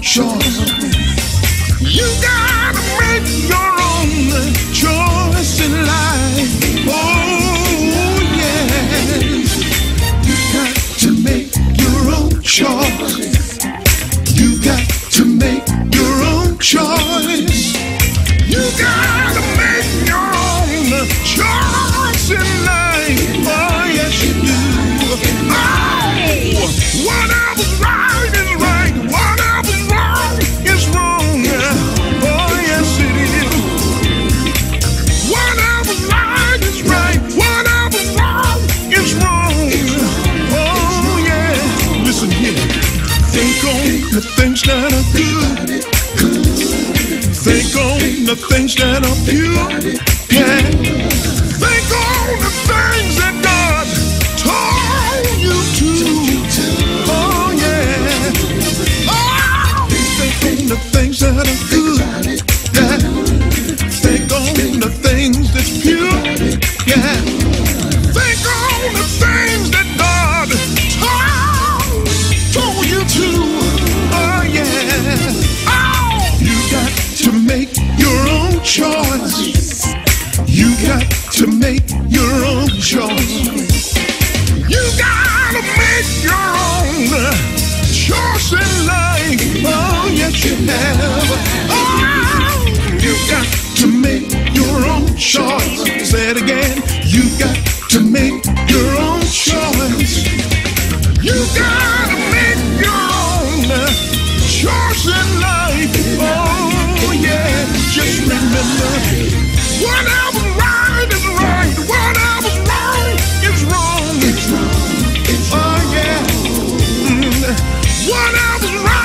choice. You gotta make your own choice in life. Oh, yes. You got to make your own choice. You got to make your own choice. You gotta make your own choice in life. Oh, yes, you do. Oh, whatever's right is right. Whatever's wrong is wrong. Oh, yes, it is. Whatever's right is right. Whatever's wrong is wrong. Oh, yeah. Listen here. Think on the things that are good. Think on the things that are pure. Yeah. Think on the things that God told you to. Oh, yeah. Oh, think on the things that are good. Yeah. Think on the things that's pure. Yeah. Think on the things that God told you to. Oh, yeah. Oh, you got to make your own choice. You got to make your own choice. You gotta make your own choice in life. Oh, yes, you have. Oh, you got to make your own choice. Say it again. You got to make your own choice. You gotta make your own choice in life. Oh, yeah. Just remember, whatever's right is right. Whatever's wrong is wrong. It's wrong. Oh, yeah. Whatever's right.